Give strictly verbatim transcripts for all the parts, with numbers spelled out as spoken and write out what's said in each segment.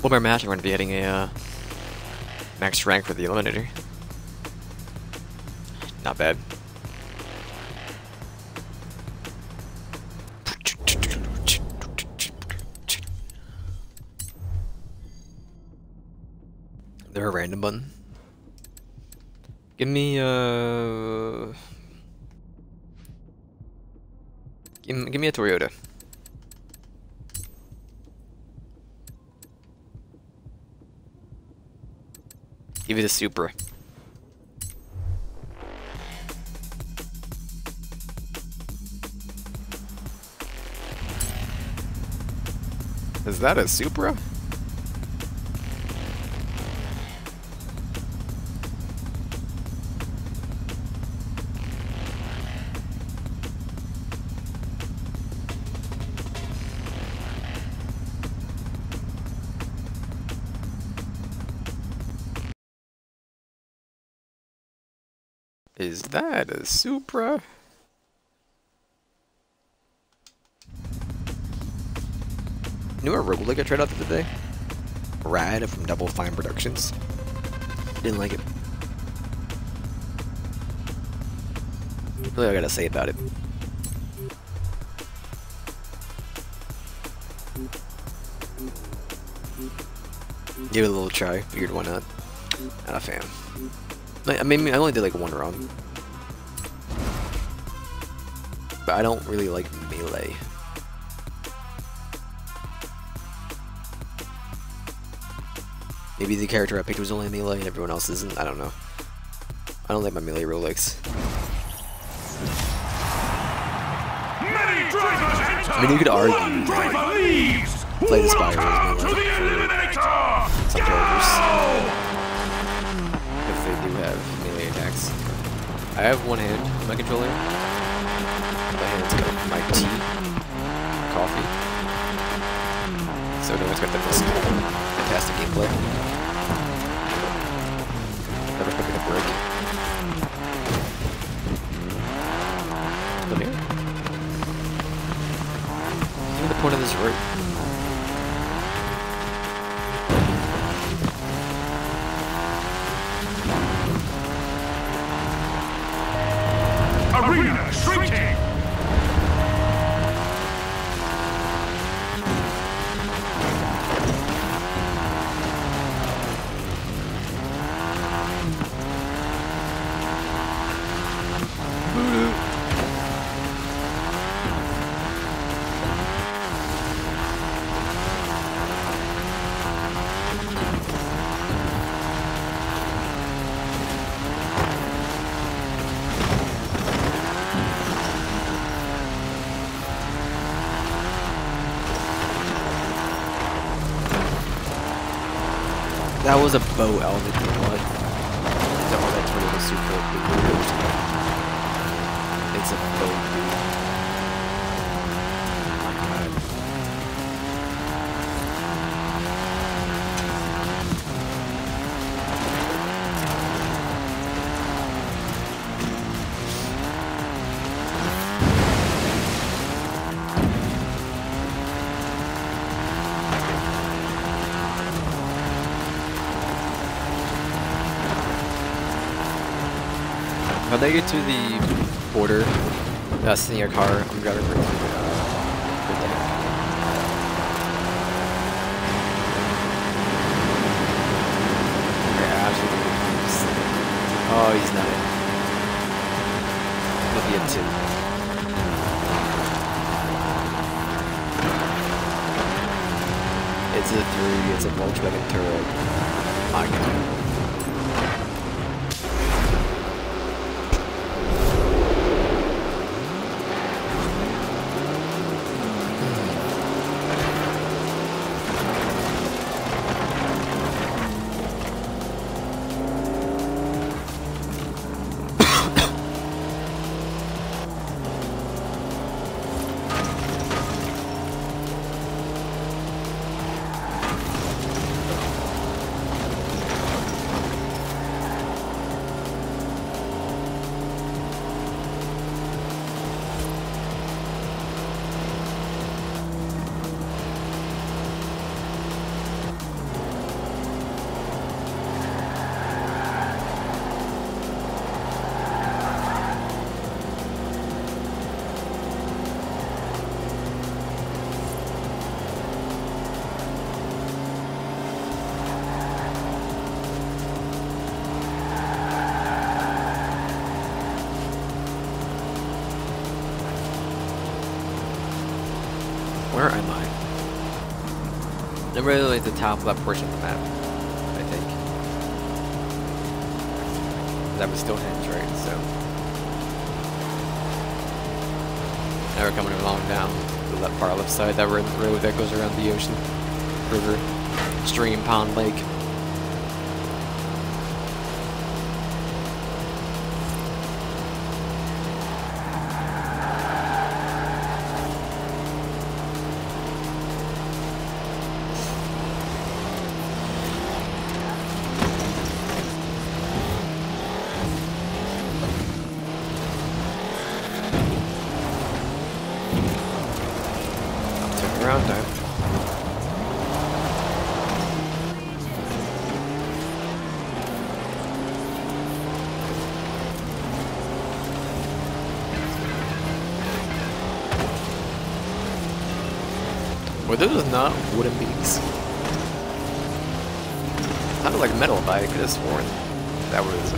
One more match, I'm going to be getting a uh, max rank for the Eliminator. Not bad. There a random button? Give me uh give, me- give me a Toyota. Give it a Supra. Is that a Supra? Is that a Supra? You know what roguelike I tried out the other day? Rad from Double Fine Productions. Didn't like it. Really, I gotta say about it. Give it a little try. Figured why not. Not a fan. Like, I mean, I only did like one run. But I don't really like melee. Maybe the character I picked was only melee and everyone else isn't. I don't know. I don't like my melee roguelikes. I mean, you could argue that Play the Spire is melee for some characters. If they do have melee attacks. I have one hand in my controller. My hand's got my tea, coffee. So no one's got the most fantastic gameplay. Never picking a break. Come here. What's the point of this route? Arena shrinking! That was a bow element, you know what? Don't want that Toyota Supra. It's a bow, dude. Oh my god. When they get to the border, uh, sitting in your car, I'm driving for uh, good day. Yeah, absolutely. Oh, he's not in. He'll be in two. It's a three, it's a Volkswagen Touareg. My god. Where am I? I'm really at the top of that portion of the map, I think. That was Stonehenge, right? So now we're coming along down the left, far left side. That road that goes around the ocean, river, stream, pond, lake. Around time. Well, this was not wooden beams. Sounded like metal, but I could have sworn that was.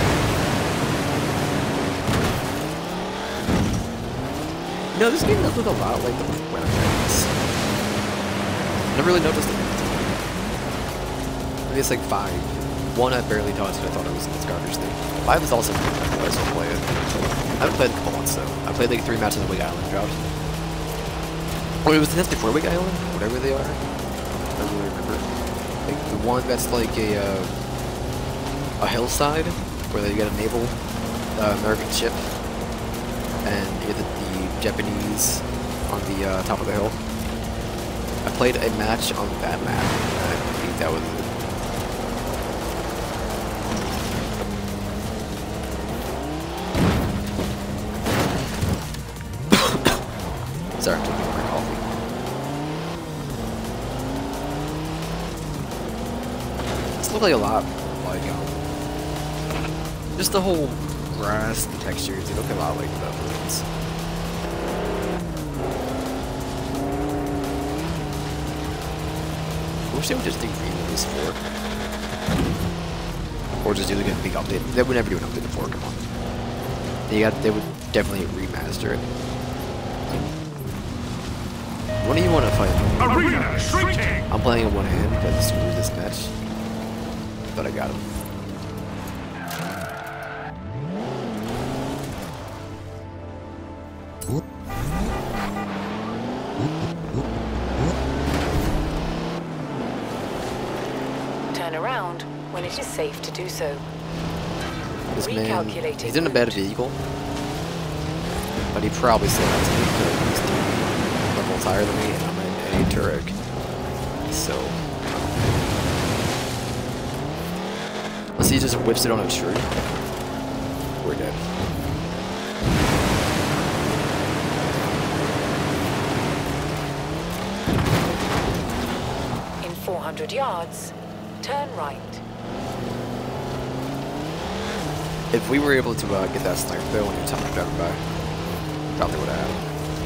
No, this game does look a lot like the Winter Games. Never really noticed it. Maybe it's like five. One I barely touched, but I thought it was in the Scarters thing. Five is also pretty cool. I still play it. I haven't played it a couple months though. I played like three matches on Wig Island dropped. Oh, it was the next before Wig Island? Whatever they are. I don't really remember. Like the one that's like a uh, a hillside where they get a naval uh, American ship and you're the, the Japanese on the uh, top of the hill. I played a match on that map. I think that was it. Sorry, I'm taking my coffee. This looks like a lot like um, just the whole grass, the textures. They look a lot like the moons. I wish they would just do remake four. Or just do like a big update. They would never do an update to four, come on. They got they would definitely remaster it. What do you want to fight? Arena shrinking! I'm playing in one hand because I screwed this match. But I got him. Turn around when it is safe to do so. This man, he's in a better vehicle, but he probably still has to be good. He's three levels higher than me, and I'm in a Turek. So, unless he just whips it on a tree, we're dead. In four hundred yards, turn right. If we were able to uh, get that sniper though when you're talking driving by, probably would have had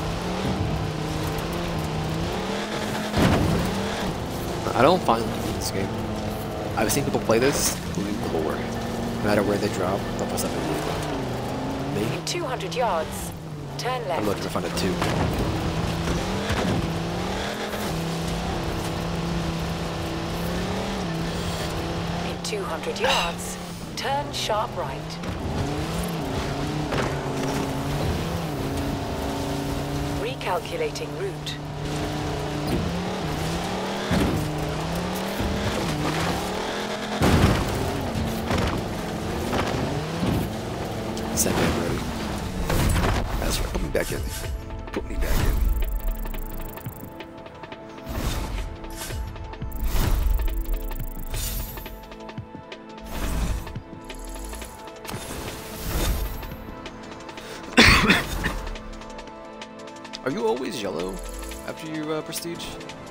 him. I don't find this game. I've seen people play this moving lore. No matter where they drop, they'll put something new. Me? In two hundred yards, turn left. I'm looking to find it too. In two hundred yards, turn sharp right. Recalculating route. Send me ready. That's right. Put me back in. Put me back in. Are you always yellow after you uh, prestige?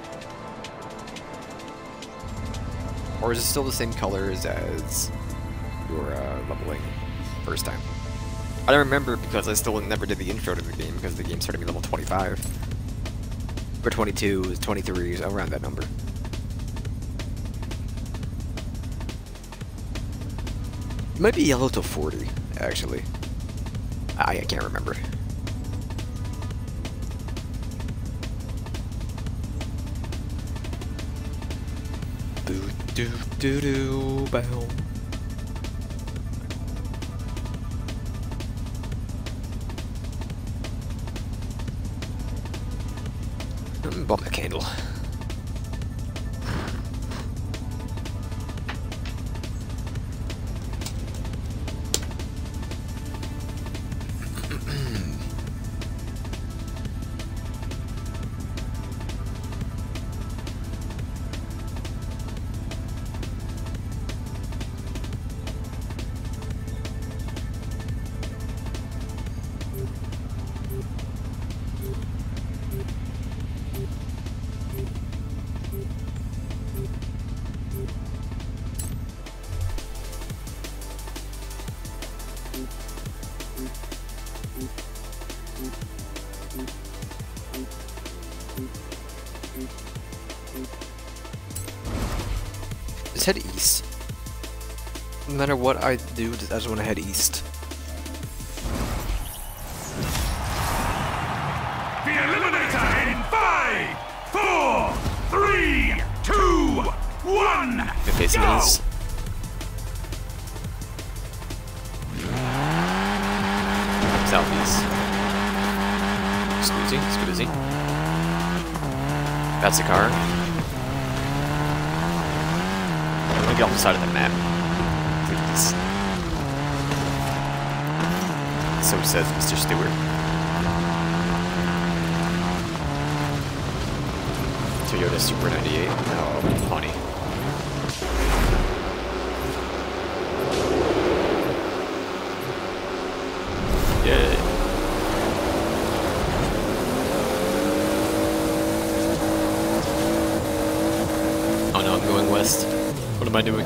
Or is it still the same colors as your uh, leveling first time? I don't remember because I still never did the intro to the game because the game started me level twenty-five. Or twenty-two, twenty-three, around that number. It might be yellow till forty, actually. I, I can't remember. Do do do bow. Mm, bought my candle. Just head east. No matter what I do, I just want to head east. The Eliminator in five, four, three, two, one. If it's Go! east. Southeast. Squeezy, squeezy. That's a car. I'm gonna get off the side of the map. Please. So says Mister Stewart. Toyota Super ninety-eight. Oh, honey. Yeah. Oh no, I'm going west. What am I doing?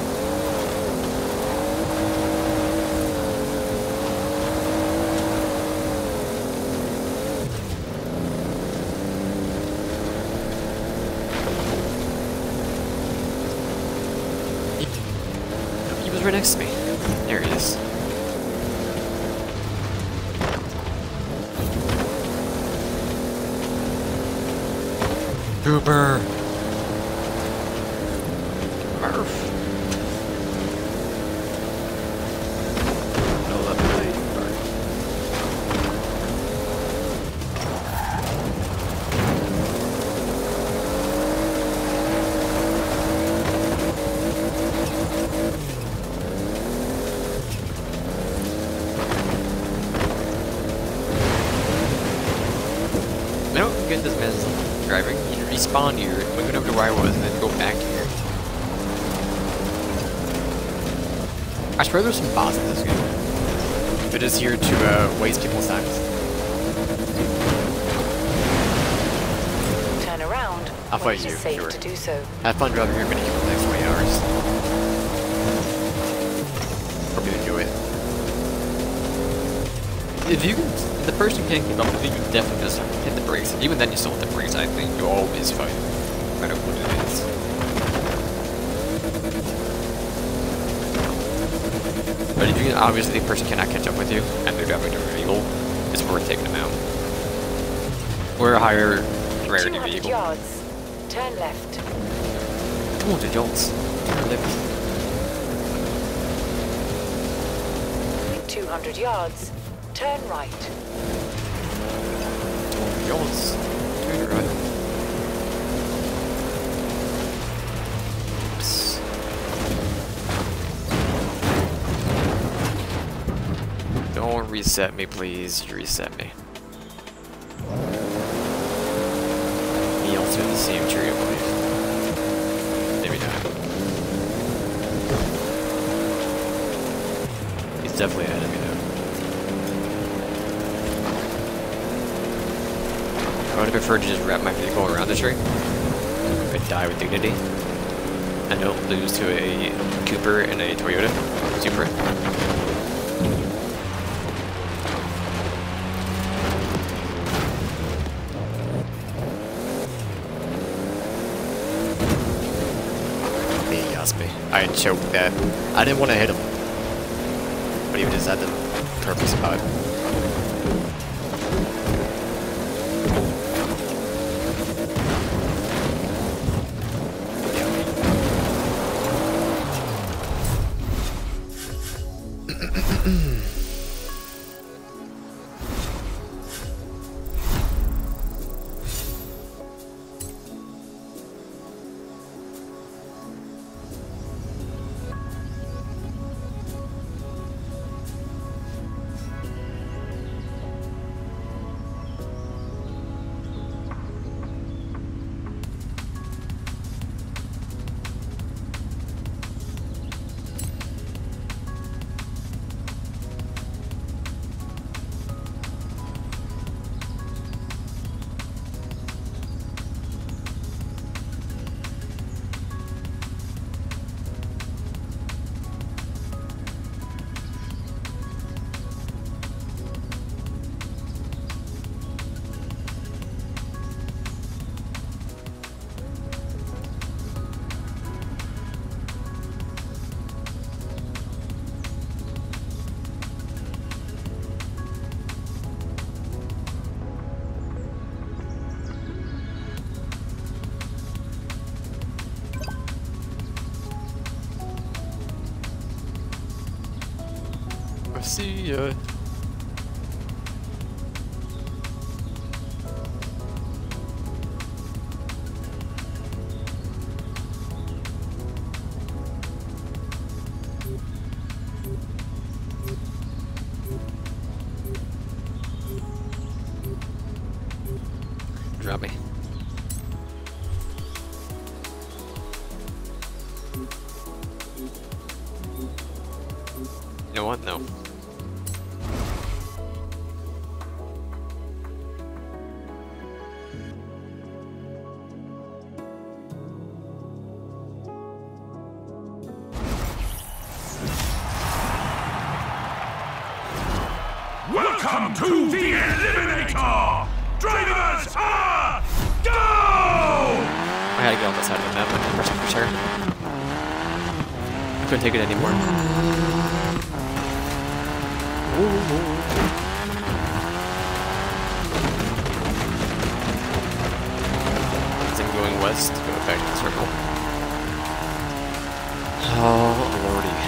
He was right next to me. There he is. Boomer! Murph! No love play, Bart. I don't get this man's driving. He respawned here, went over to where I was, and then go back here. I swear there's some bots in this game. They're just here to uh, waste people's time. Turn around. I'll when fight it is you, safe sure. to do so. Have fun driving your mini for the next twenty hours. Probably enjoy it. If you can, if the person can't keep up with you, you can definitely just hit the brakes. Even then, you still hit the brakes. I think you'll always fight, no matter what it is. But if you can, obviously the person cannot catch up with you, and they're driving a vehicle, it's worth taking them out. Or a higher rarity two hundred vehicle. yards. Turn left. two hundred yards. Turn left. In two hundred yards, turn right. two hundred yards. Turn right. Oops. Don't reset me, please. You reset me. He also had the same tree, I believe. Maybe not. He's definitely ahead of me now. I would have preferred to just wrap my vehicle around the tree and die with dignity, and don't lose to a Cooper and a Toyota Supra. He gassed me. I choked that. I didn't want to hit him, but he just had the perfect spot. See ya. Drop me. You know what? No. Welcome to the Eliminator! Drivers are go! I had to get on this side of the map, like, for for sure. I couldn't take it anymore. As I'm going west, go back to the circle. Oh, lordy.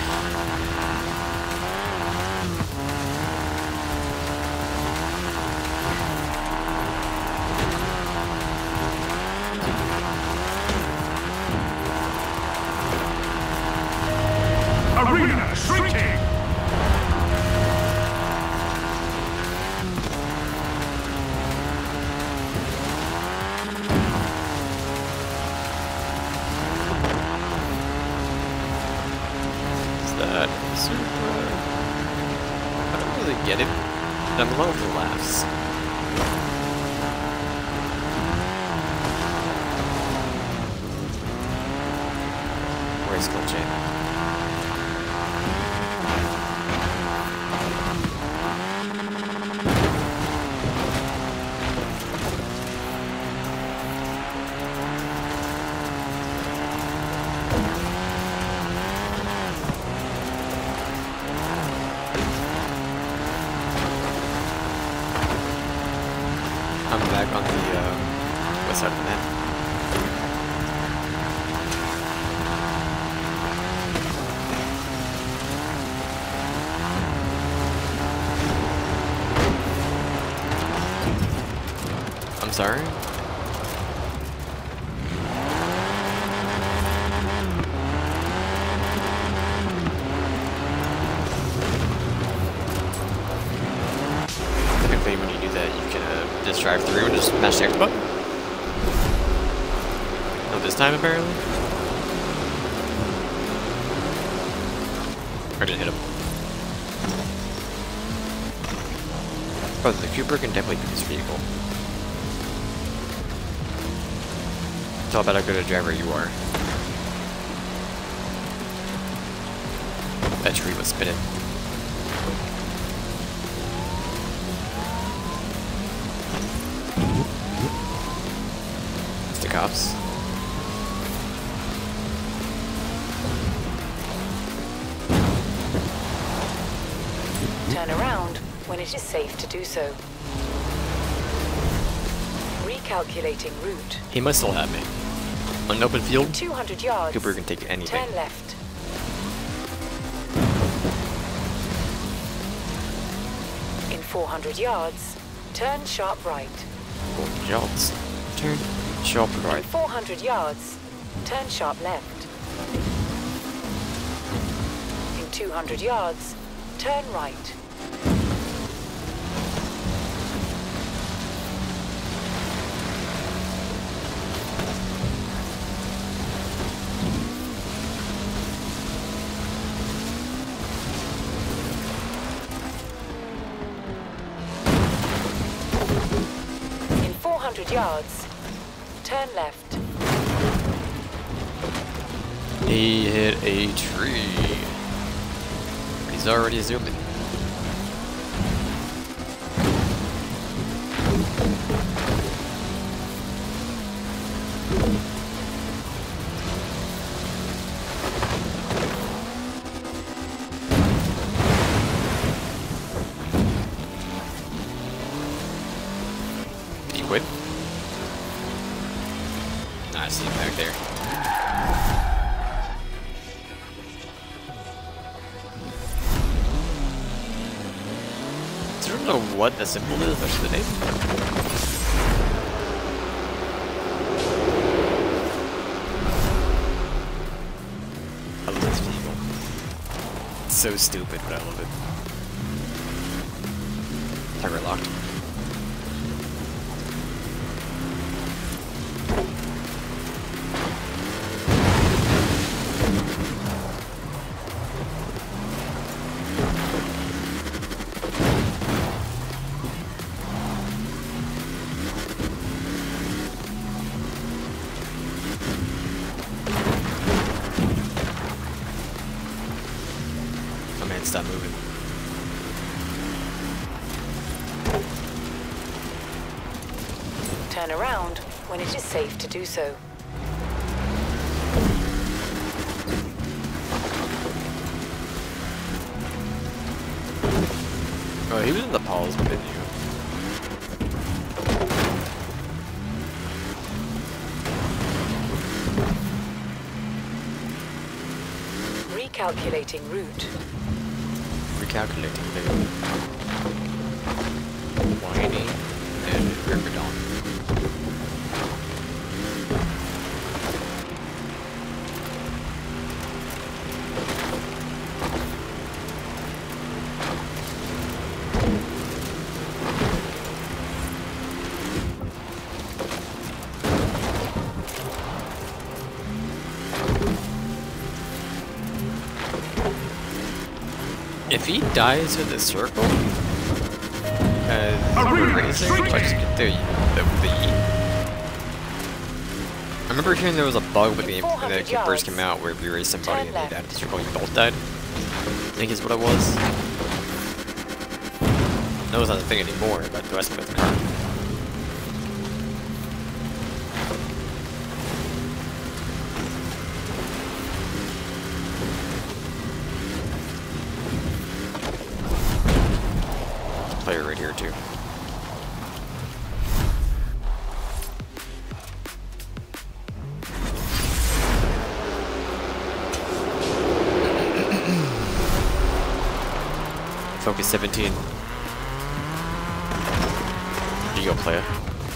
Arena shrinking! Is that super? I don't really get it. I'm low for laughs. Where's Skill Chain? I'm back on the uh, west side of the map. I'm sorry? Typically when you do that, you can uh, just drive through and just mash the X button. No, this time apparently. Or didn't hit him. Oh, the Cooper can definitely beat this vehicle. It's all about how good a driver you are. That tree was spinning. It's the cops. Turn around when it is safe to do so. Recalculating route. He must still have me. On an open field, two hundred yards. Cooper can take anything. Turn left. In four hundred yards, turn sharp right. Four yards. Turn sharp In right. four hundred yards, turn sharp left. In two hundred yards, turn right. four hundred yards, turn left. He hit a tree. He's already zooming. Did he quit? Nah, I see him back there. I don't know what the symbol is, that's the name. I love this vehicle. It's so stupid, but I love it. Tiger locked. Stop moving. Turn around when it is safe to do so. Oh, he was in the pause, but didn't you? Recalculating route. Recalculating the Whiny and Riverdon. If he dies in the circle, uh, we're racing, I just get the, the, the I remember hearing there was a bug when the, when the game first came out where if you raced somebody and they died in the circle, you both died. I think is what it was. No, it's not a thing anymore, but the rest of the car. Player right here too. Focus seventeen. Here you go, player.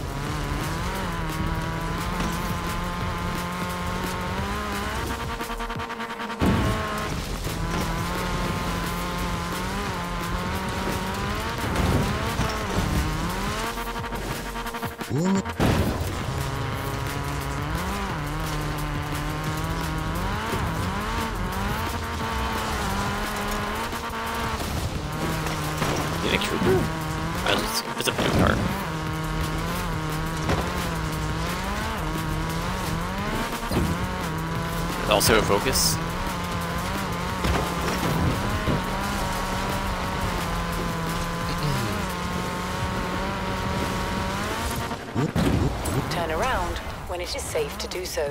Phoenix Trooper? It's, it's a blue car. Also a Focus. Turn around when it is safe to do so.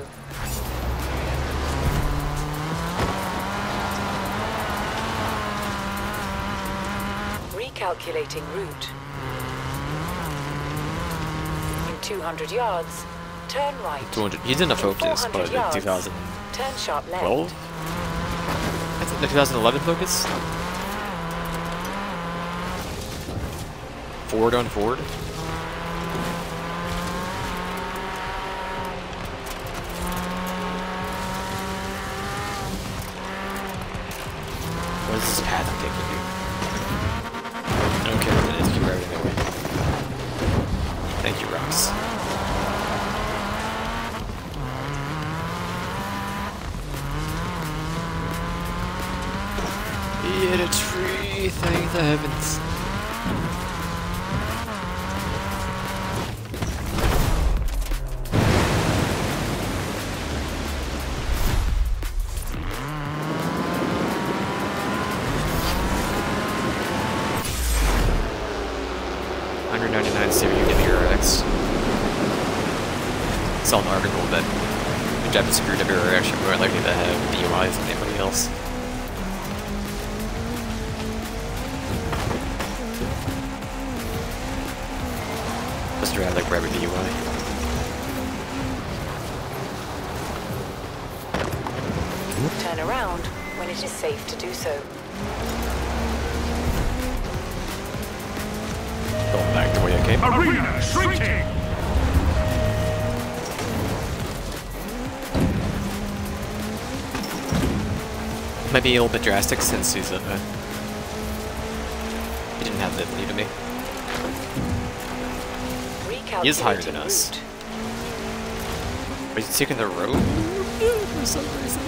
Recalculating route. In two hundred yards, turn right. two hundred. He's in a Focus, but in two thousand turn sharp left. twelve? That's the two thousand eleven Focus? Ford on Ford? What is this path I'm taking you? I don't care what it is, keep riding that way. Thank you, Rox. Hit a tree, thank the heavens. one ninety-nine Syria W R X. Saw an article that the Japanese Super W R X are more likely to have D U Is than anybody else. Just to have like every D U I. Turn around when it is safe to do so. Okay. Arena shrinking! Might be a little bit drastic since he's uh, he didn't have the lead of me. He is higher than us. But he's taking the road for some reason.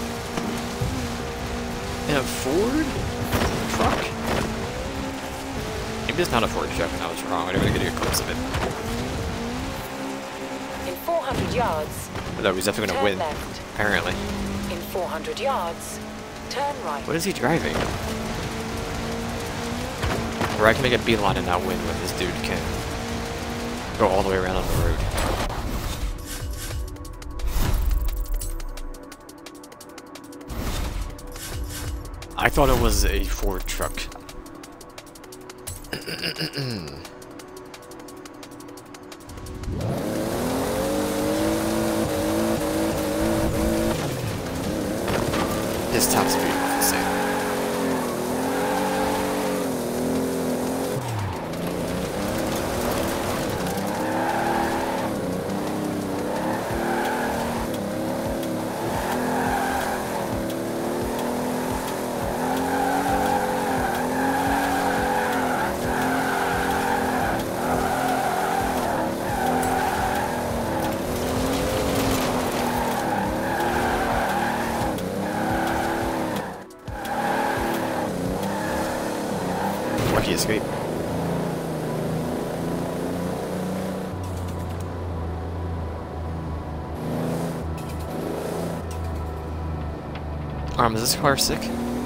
And a Ford truck? Maybe it's not a Ford truck and I was wrong. I didn't really get a glimpse of it. In four hundred yards, But he's definitely gonna turn win, left. apparently. In four hundred yards, turn right. What is he driving? Or I can make a beeline and not win when this dude can go all the way around on the road. I thought it was a Ford truck. His top speed was insane. Lucky escape. Um, is this car sick?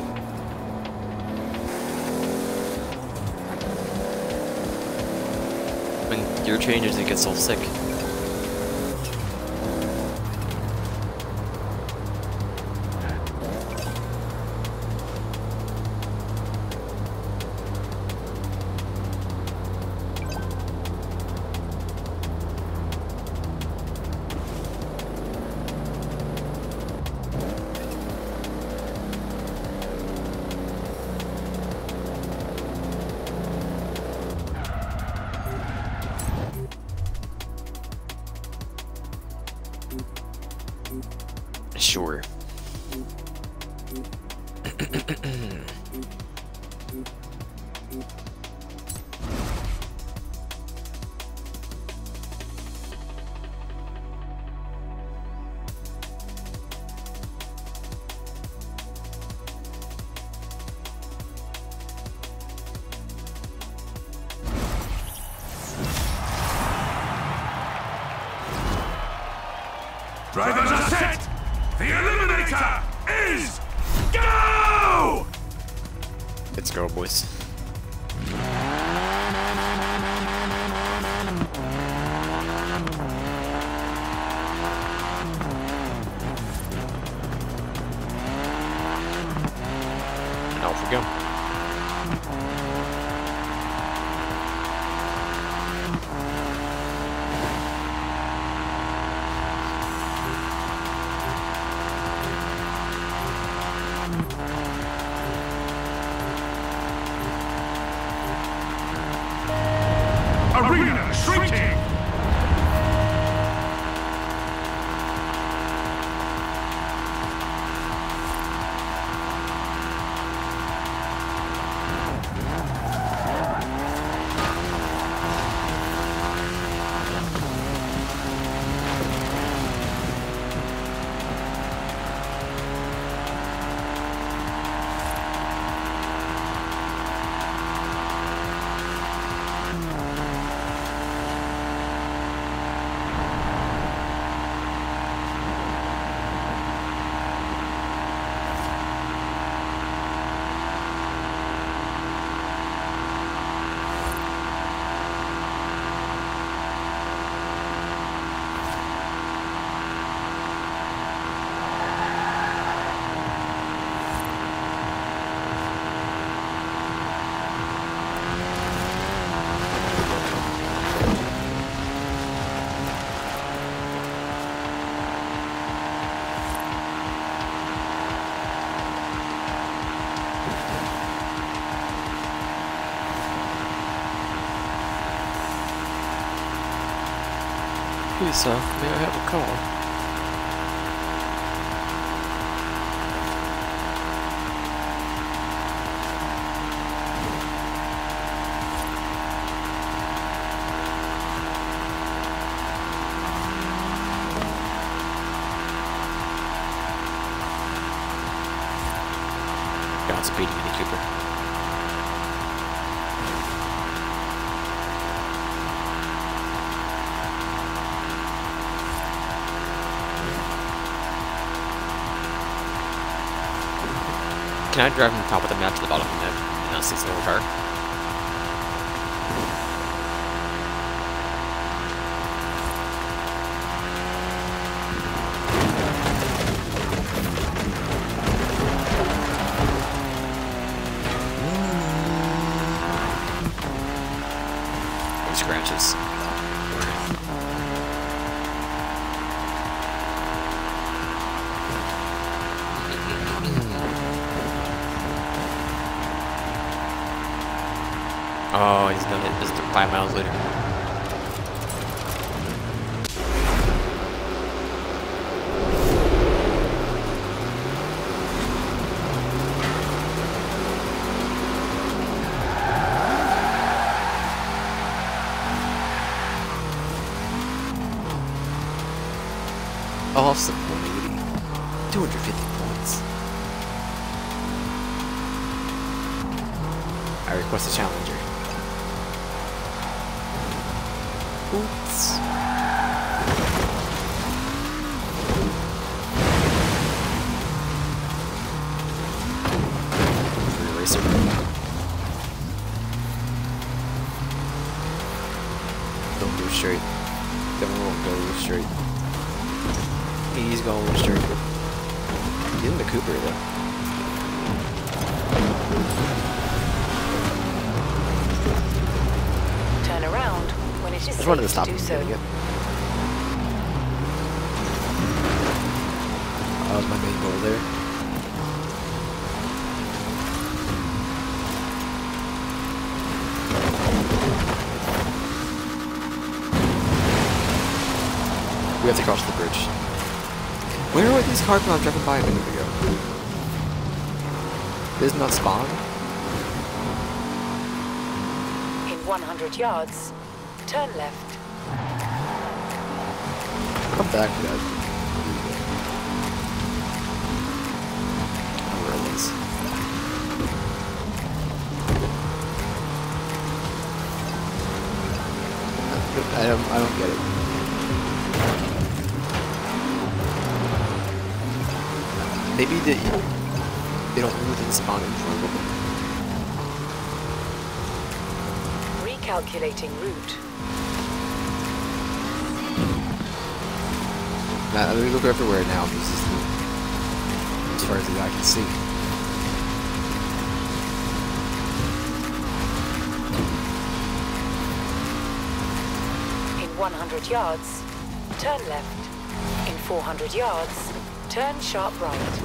When gear changes, it gets all sick. Sure. Drivers are set! The Eliminator is go! Let's go, boys. And off we go. Please, sir, may I have a car? Godspeed, Mini Cooper. Can I drive from the top of the map to the bottom of the map and not see a single car? Scratches. Oh, he's done it. This is five miles later. Awesome, one eighty. two hundred fifty points. I request a challenger. Oops. Free racer. Don't go straight. Don't go straight. He's going straight. Give him the Cooper though. Turn around when it is I just safe wanted to to stop do him so. getting it. That was my main goal there. We have to cross the bridge. Where were these cars when I was driving by a minute ago? Did it not spawn? In one hundred yards, turn left. Come back to that. Oh, where it is. I don't, I don't get it. Maybe they, they don't move and spawn in front of them. Recalculating route. Now, let me look everywhere now. This is the, as far as the eye can see. In one hundred yards, turn left. In four hundred yards, turn sharp right.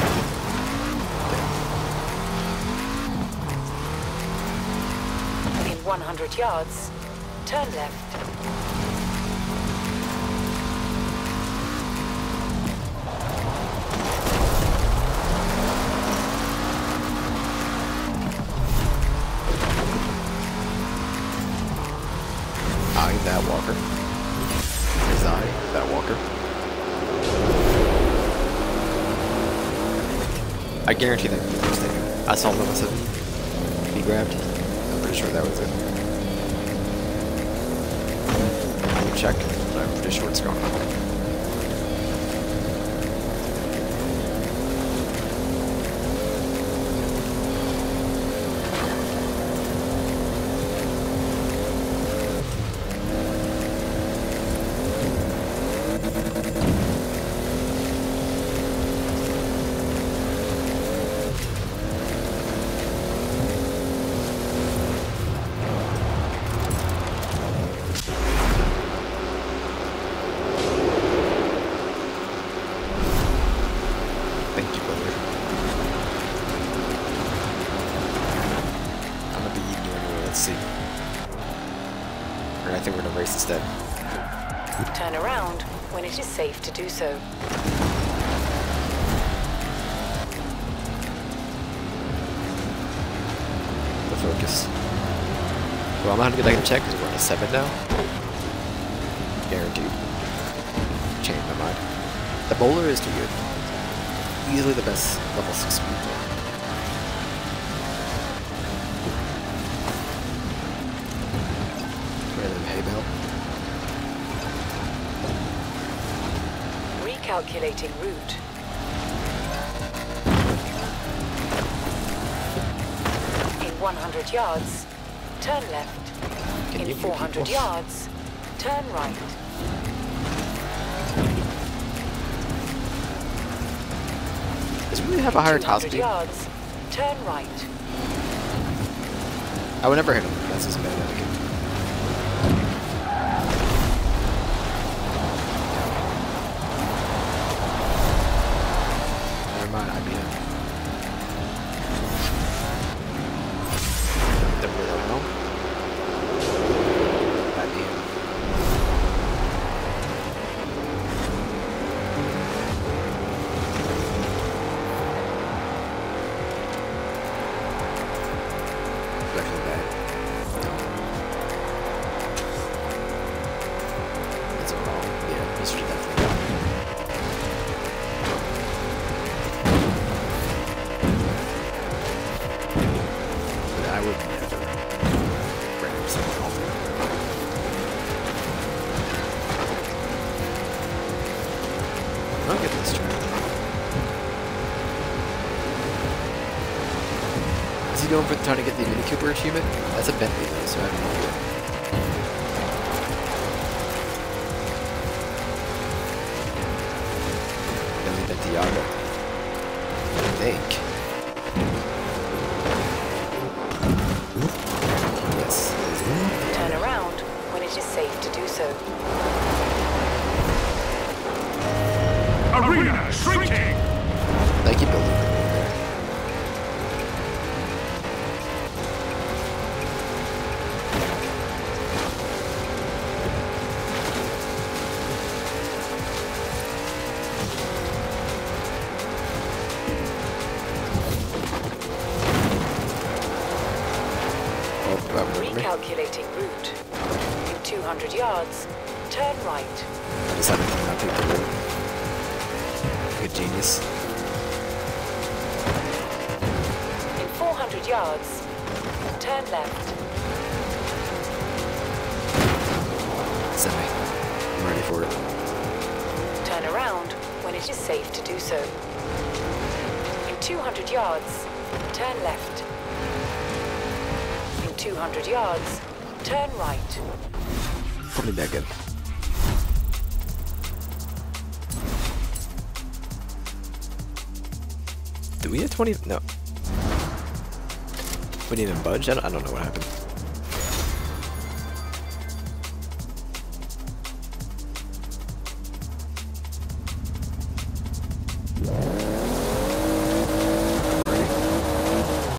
In one hundred yards, turn left. I, that walker. Is I, that walker. I guarantee that was mistaken. I saw level seven be grabbed. I'm pretty sure that was it. I can check, but I'm pretty sure it's gone. Thank you, brother. I'm gonna be eating you anyway, let's see. Or I think we're gonna race instead. Turn around when it is safe to do so. The focus. Well, I'm not gonna get back and check because we're on a seven now. Guaranteed. Changed my mind. The bowler is too good. Easily the best level six speed. Random hay bale. Recalculating route. In one hundred yards, turn left. Can you In hear four hundred people? yards, turn right. Does it really have a higher top two hundred speed? yards, turn right. I would never hit him. That's his bad etiquette. Never mind, I beat him. The real no. I beat him. It's actually bad. That's all wrong. Yeah, this should definitely go. But I would never grab someone off the I'll get this track. Is he going for trying to get the Mini Cooper achievement? That's a Bentley though, so I have no idea. Bentley Bentiago. I think. Yes. Turn around when it is safe to do so. Arena shrinking! Thank you, building for me there. Oh, that moved me. Recalculating route. In two hundred yards, turn right. I decided to not take the road. Good genius. In four hundred yards, turn left. Semi. I'm ready for it. Turn around when it is safe to do so. In two hundred yards, turn left. In two hundred yards, turn right. Probably that good. Do we have twenty? No. We need a budge? I don't, I don't know what happened.